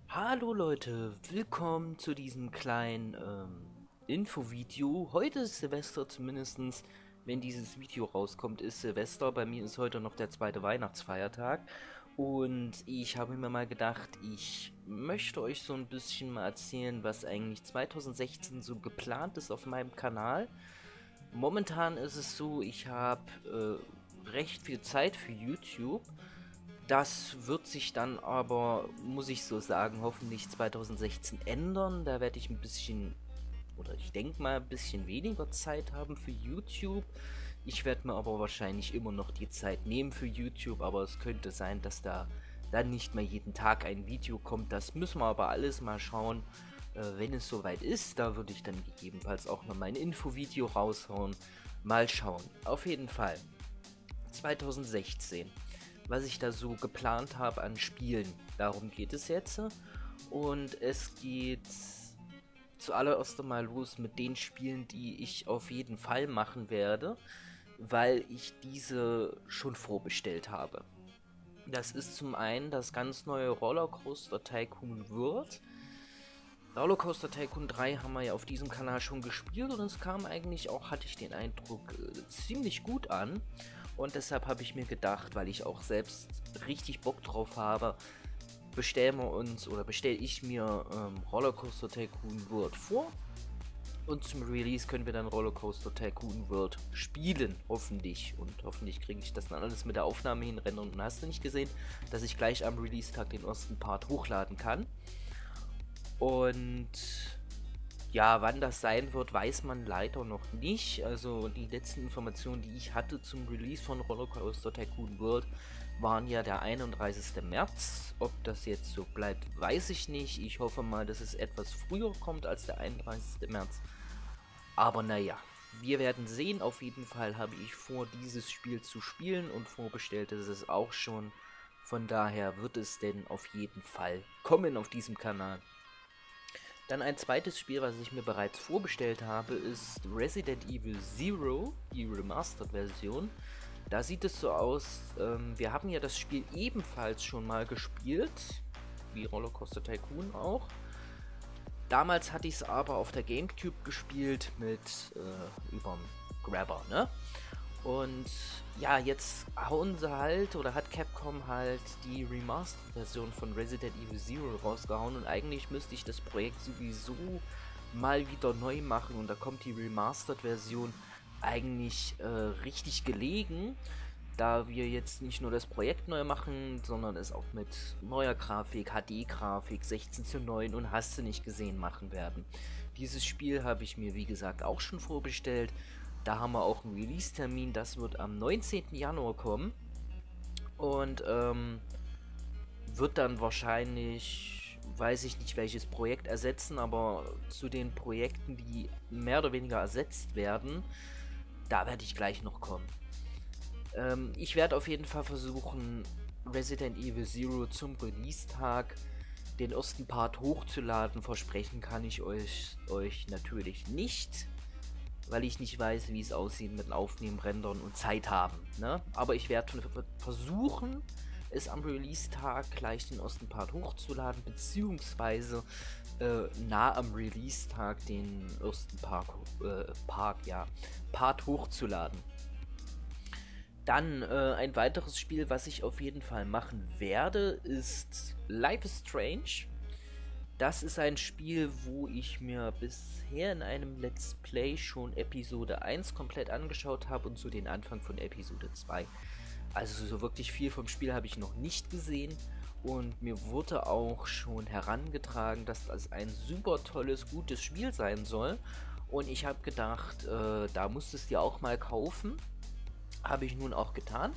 Hallo Leute, willkommen zu diesem kleinen Infovideo. Heute ist Silvester, zumindestens wenn dieses Video rauskommt, ist Silvester. Bei mir ist heute noch der zweite Weihnachtsfeiertag. Und ich habe mir mal gedacht, ich möchte euch so ein bisschen mal erzählen, was eigentlich 2016 so geplant ist auf meinem Kanal. Momentan ist es so, ich habe recht viel Zeit für YouTube. Das wird sich dann aber, muss ich so sagen, hoffentlich 2016 ändern. Da werde ich ein bisschen, oder ich denke mal, ein bisschen weniger Zeit haben für YouTube. Ich werde mir aber wahrscheinlich immer noch die Zeit nehmen für YouTube, aber es könnte sein, dass da dann nicht mehr jeden Tag ein Video kommt. Das müssen wir aber alles mal schauen. Wenn es soweit ist, da würde ich dann gegebenenfalls auch noch mein Infovideo raushauen. Mal schauen. Auf jeden Fall. 2016, was ich da so geplant habe an Spielen. Darum geht es jetzt. Und es geht zuallererst einmal los mit den Spielen, die ich auf jeden Fall machen werde, weil ich diese schon vorbestellt habe. Das ist zum einen das ganz neue Rollercoaster Tycoon World. Rollercoaster Tycoon 3 haben wir ja auf diesem Kanal schon gespielt und es kam eigentlich auch, hatte ich den Eindruck, ziemlich gut an. Und deshalb habe ich mir gedacht, weil ich auch selbst richtig Bock drauf habe, bestelle ich mir Rollercoaster Tycoon World vor. Und zum Release können wir dann Rollercoaster Tycoon World spielen, hoffentlich. Und hoffentlich kriege ich das dann alles mit der Aufnahme hinrennen. Und hast du nicht gesehen, dass ich gleich am Release-Tag den ersten Part hochladen kann. Und ja, wann das sein wird, weiß man leider noch nicht. Also die letzten Informationen, die ich hatte zum Release von Rollercoaster Tycoon World, waren ja der 31. März. Ob das jetzt so bleibt, weiß ich nicht. Ich hoffe mal, dass es etwas früher kommt als der 31. März. Aber naja, wir werden sehen. Auf jeden Fall habe ich vor, dieses Spiel zu spielen und vorbestellt ist es auch schon. Von daher wird es denn auf jeden Fall kommen auf diesem Kanal. Dann ein zweites Spiel, was ich mir bereits vorbestellt habe, ist Resident Evil Zero, die Remastered-Version. Da sieht es so aus, wir haben ja das Spiel ebenfalls schon mal gespielt, wie Rollercoaster Tycoon auch. Damals hatte ich es aber auf der Gamecube gespielt mit überm Grabber, ne? Und ja, jetzt hauen sie halt, oder hat Capcom halt die Remastered-Version von Resident Evil Zero rausgehauen und eigentlich müsste ich das Projekt sowieso mal wieder neu machen und da kommt die Remastered-Version eigentlich richtig gelegen, da wir jetzt nicht nur das Projekt neu machen, sondern es auch mit neuer Grafik, HD-Grafik, 16:9 und hast du nicht gesehen machen werden. Dieses Spiel habe ich mir wie gesagt auch schon vorbestellt. Da haben wir auch einen Release-Termin, das wird am 19. Januar kommen. Und wird dann wahrscheinlich, weiß ich nicht welches Projekt ersetzen, aber zu den Projekten, die mehr oder weniger ersetzt werden, da werde ich gleich noch kommen. Ich werde auf jeden Fall versuchen, Resident Evil Zero zum Release-Tag den ersten Part hochzuladen. Versprechen kann ich euch natürlich nicht, weil ich nicht weiß, wie es aussieht mit Aufnehmen, Rendern und Zeit haben. Ne? Aber ich werde versuchen, es am Release-Tag gleich den ersten Part hochzuladen, beziehungsweise nah am Release-Tag den ersten Part hochzuladen. Dann ein weiteres Spiel, was ich auf jeden Fall machen werde, ist Life is Strange. Das ist ein Spiel, wo ich mir bisher in einem Let's Play schon Episode 1 komplett angeschaut habe und so den Anfang von Episode 2. Also so wirklich viel vom Spiel habe ich noch nicht gesehen und mir wurde auch schon herangetragen, dass das ein super tolles, gutes Spiel sein soll. Und ich habe gedacht, da musst du es dir auch mal kaufen. Habe ich nun auch getan.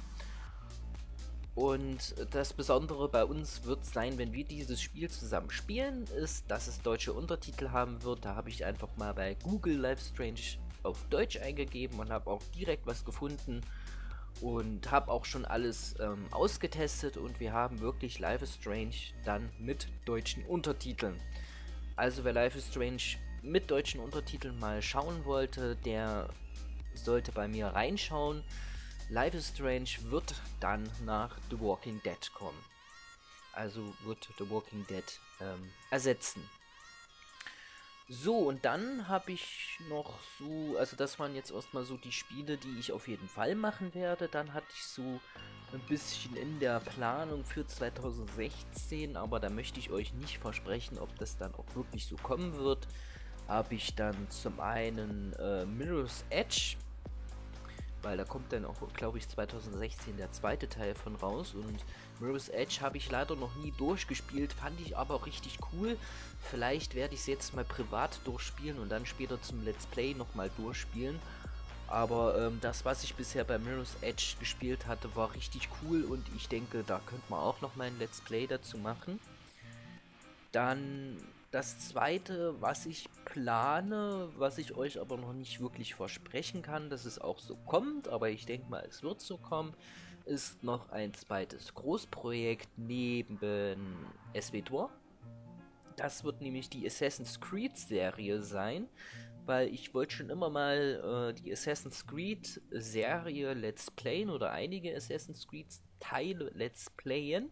Und das Besondere bei uns wird sein, wenn wir dieses Spiel zusammen spielen, ist, dass es deutsche Untertitel haben wird. Da habe ich einfach mal bei Google Life Strange auf Deutsch eingegeben und habe auch direkt was gefunden und habe auch schon alles ausgetestet und wir haben wirklich Life is Strange dann mit deutschen Untertiteln. Also wer Life is Strange mit deutschen Untertiteln mal schauen wollte, der sollte bei mir reinschauen. Life is Strange wird dann nach The Walking Dead kommen. Also wird The Walking Dead ersetzen. So, und dann habe ich noch so, also das waren jetzt erstmal so die Spiele, die ich auf jeden Fall machen werde. Dann hatte ich so ein bisschen in der Planung für 2016, aber da möchte ich euch nicht versprechen, ob das dann auch wirklich so kommen wird. Habe ich dann zum einen Mirror's Edge, weil da kommt dann auch, glaube ich, 2016 der zweite Teil von raus. Und Mirror's Edge habe ich leider noch nie durchgespielt, fand ich aber auch richtig cool. Vielleicht werde ich es jetzt mal privat durchspielen und dann später zum Let's Play nochmal durchspielen. Aber das, was ich bisher bei Mirror's Edge gespielt hatte, war richtig cool und ich denke, da könnte man auch noch mal ein Let's Play dazu machen. Dann das zweite, was ich plane, was ich euch aber noch nicht wirklich versprechen kann, dass es auch so kommt, aber ich denke mal, es wird so kommen, ist noch ein zweites Großprojekt neben SWTOR. Das wird nämlich die Assassin's Creed Serie sein, weil ich wollte schon immer mal die Assassin's Creed Serie Let's Playen oder einige Assassin's Creed Teile Let's Playen.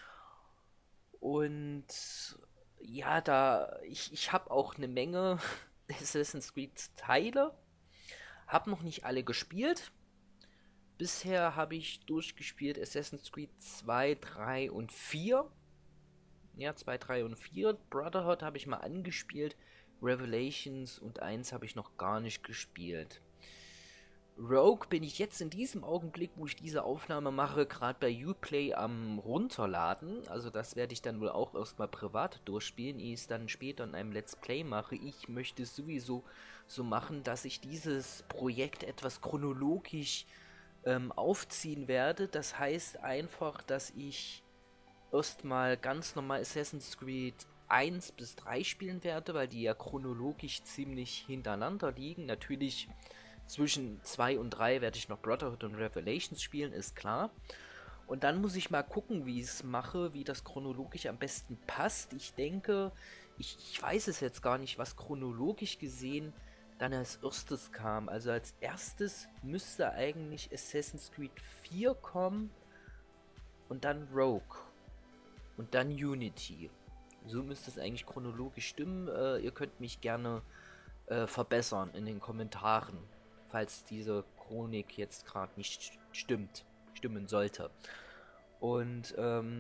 Und ja, ich habe auch eine Menge Assassin's Creed Teile, habe noch nicht alle gespielt. Bisher habe ich durchgespielt Assassin's Creed 2, 3 und 4. Ja, 2, 3 und 4. Brotherhood habe ich mal angespielt. Revelations und 1 habe ich noch gar nicht gespielt. Rogue bin ich jetzt in diesem Augenblick, wo ich diese Aufnahme mache, gerade bei Uplay am Runterladen. Also das werde ich dann wohl auch erstmal privat durchspielen, ehe ich es dann später in einem Let's Play mache. Ich möchte es sowieso so machen, dass ich dieses Projekt etwas chronologisch aufziehen werde. Das heißt einfach, dass ich erstmal ganz normal Assassin's Creed 1 bis 3 spielen werde, weil die ja chronologisch ziemlich hintereinander liegen. Natürlich zwischen 2 und 3 werde ich noch Brotherhood und Revelations spielen, ist klar. Und dann muss ich mal gucken, wie ich es mache, wie das chronologisch am besten passt. Ich denke, ich weiß es jetzt gar nicht, was chronologisch gesehen dann als erstes kam. Also als erstes müsste eigentlich Assassin's Creed 4 kommen und dann Rogue und dann Unity. So müsste es eigentlich chronologisch stimmen. Ihr könnt mich gerne verbessern in den Kommentaren, falls diese Chronik jetzt gerade nicht stimmen sollte. Und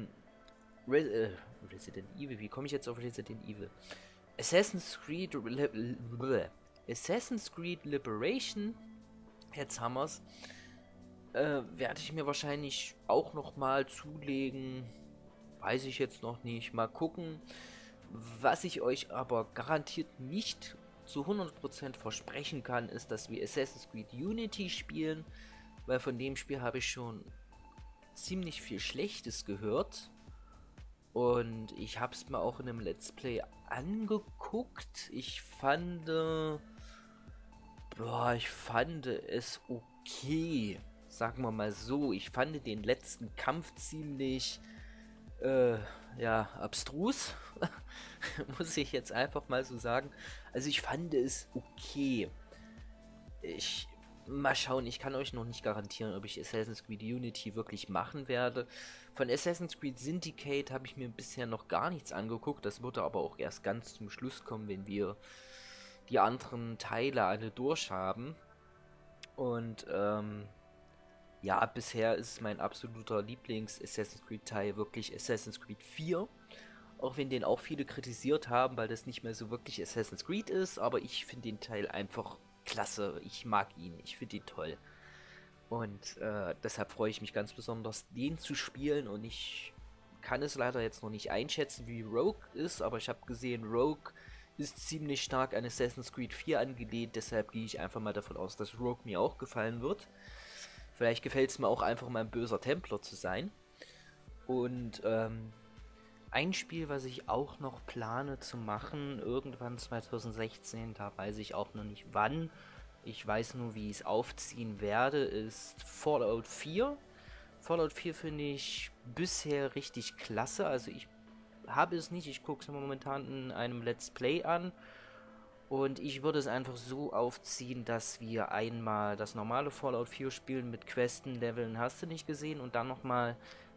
Resident Evil, wie komme ich jetzt auf Resident Evil? Assassin's Creed Assassin's Creed Liberation, jetzt haben wir's, werde ich mir wahrscheinlich auch noch mal zulegen. Weiß ich jetzt noch nicht. Mal gucken. Was ich euch aber garantiert nicht zu 100% versprechen kann, ist, dass wir Assassin's Creed Unity spielen, weil von dem Spiel habe ich schon ziemlich viel Schlechtes gehört und ich habe es mir auch in einem Let's Play angeguckt. Ich fand es okay, sagen wir mal so. Ich fand den letzten Kampf ziemlich ja, abstrus, muss ich jetzt einfach mal so sagen. Also ich fand es okay. Mal schauen, ich kann euch noch nicht garantieren, ob ich Assassin's Creed Unity wirklich machen werde. Von Assassin's Creed Syndicate habe ich mir bisher noch gar nichts angeguckt. Das würde aber auch erst ganz zum Schluss kommen, wenn wir die anderen Teile alle durchhaben. Und ja, bisher ist mein absoluter Lieblings-Assassin's Creed-Teil wirklich Assassin's Creed 4. Auch wenn den auch viele kritisiert haben, weil das nicht mehr so wirklich Assassin's Creed ist. Aber ich finde den Teil einfach klasse. Ich mag ihn. Ich finde ihn toll. Und deshalb freue ich mich ganz besonders, den zu spielen. Und ich kann es leider jetzt noch nicht einschätzen, wie Rogue ist. Aber ich habe gesehen, Rogue ist ziemlich stark an Assassin's Creed 4 angelehnt. Deshalb gehe ich einfach mal davon aus, dass Rogue mir auch gefallen wird. Vielleicht gefällt es mir auch einfach mal ein böser Templer zu sein. Und ein Spiel, was ich auch noch plane zu machen, irgendwann 2016, da weiß ich auch noch nicht wann. Ich weiß nur, wie ich es aufziehen werde, ist Fallout 4. Fallout 4 finde ich bisher richtig klasse. Also ich habe es nicht, ich gucke es momentan in einem Let's Play an. Und ich würde es einfach so aufziehen, dass wir einmal das normale Fallout 4 spielen mit Questen, Leveln, hast du nicht gesehen, und dann nochmal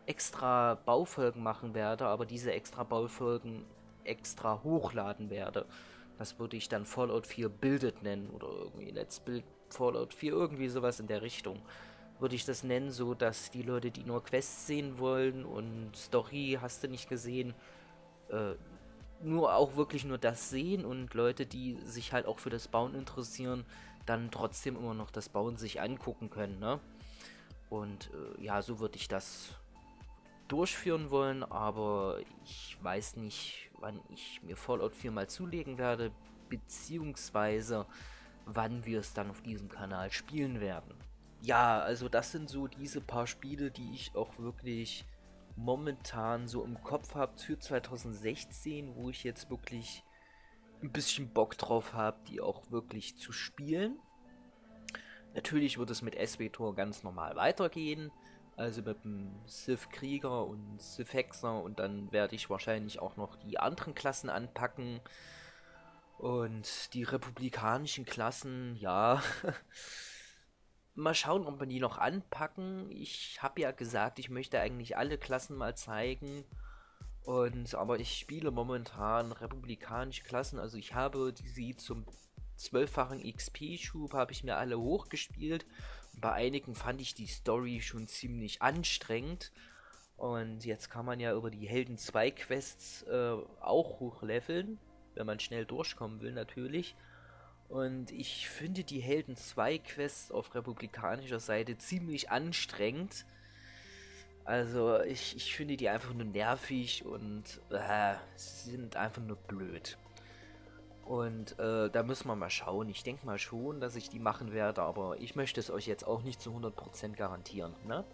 extra Baufolgen machen werde, aber diese extra Baufolgen extra hochladen werde. Das würde ich dann Fallout 4 Builded nennen oder irgendwie Let's Build Fallout 4, irgendwie sowas in der Richtung. Würde ich das nennen, so dass die Leute, die nur Quests sehen wollen und Story hast du nicht gesehen, äh, nur auch wirklich nur das sehen und Leute, die sich halt auch für das Bauen interessieren, dann trotzdem immer noch das Bauen sich angucken können, ne? Und ja, so würde ich das durchführen wollen, aber ich weiß nicht, wann ich mir Fallout 4 mal zulegen werde, beziehungsweise wann wir es dann auf diesem Kanal spielen werden. Ja, also das sind so diese paar Spiele, die ich auch wirklich momentan so im Kopf habe für 2016, wo ich jetzt wirklich ein bisschen Bock drauf habe, die auch wirklich zu spielen. Natürlich wird es mit SWTOR ganz normal weitergehen, also mit dem Civ Krieger und Civ Hexer, und dann werde ich wahrscheinlich auch noch die anderen Klassen anpacken und die republikanischen Klassen, ja. Mal schauen, ob wir die noch anpacken. Ich habe ja gesagt, ich möchte eigentlich alle Klassen mal zeigen. Aber ich spiele momentan republikanische Klassen. Also ich habe sie zum 12-fachen XP-Schub habe ich mir alle hochgespielt. Und bei einigen fand ich die Story schon ziemlich anstrengend. Und jetzt kann man ja über die Helden 2 Quests auch hochleveln, wenn man schnell durchkommen will natürlich. Und ich finde die Helden 2 Quests auf republikanischer Seite ziemlich anstrengend. Also ich finde die einfach nur nervig und sind einfach nur blöd. Und da müssen wir mal schauen. Ich denke mal schon, dass ich die machen werde, aber ich möchte es euch jetzt auch nicht zu 100% garantieren, ne?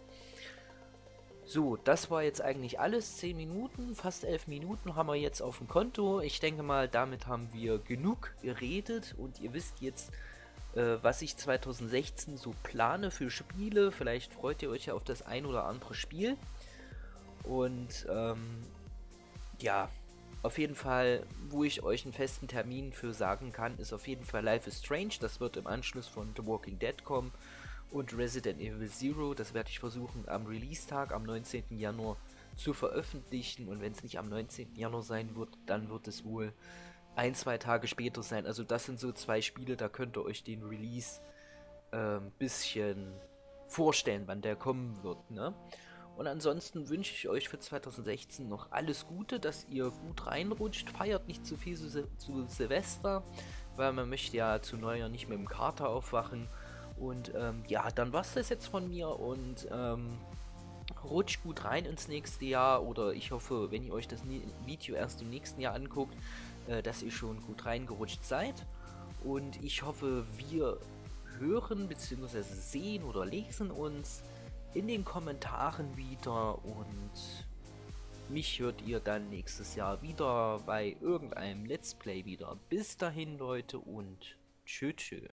So, das war jetzt eigentlich alles. 10 Minuten, fast 11 Minuten haben wir jetzt auf dem Konto. Ich denke mal, damit haben wir genug geredet und ihr wisst jetzt, was ich 2016 so plane für Spiele. Vielleicht freut ihr euch ja auf das ein oder andere Spiel. Und ja, auf jeden Fall, wo ich euch einen festen Termin für sagen kann, ist auf jeden Fall Life is Strange. Das wird im Anschluss von The Walking Dead kommen. Und Resident Evil Zero, das werde ich versuchen am Release-Tag, am 19. Januar zu veröffentlichen. Und wenn es nicht am 19. Januar sein wird, dann wird es wohl ein, zwei Tage später sein. Also das sind so zwei Spiele, da könnt ihr euch den Release ein bisschen vorstellen, wann der kommen wird, ne? Und ansonsten wünsche ich euch für 2016 noch alles Gute, dass ihr gut reinrutscht. Feiert nicht zu viel zu Silvester, weil man möchte ja zu Neujahr nicht mit dem Kater aufwachen. Und ja, dann war es das jetzt von mir und rutscht gut rein ins nächste Jahr. Oder ich hoffe, wenn ihr euch das Video erst im nächsten Jahr anguckt, dass ihr schon gut reingerutscht seid. Und ich hoffe, wir hören bzw. sehen oder lesen uns in den Kommentaren wieder und mich hört ihr dann nächstes Jahr wieder bei irgendeinem Let's Play wieder. Bis dahin, Leute, und tschö tschö.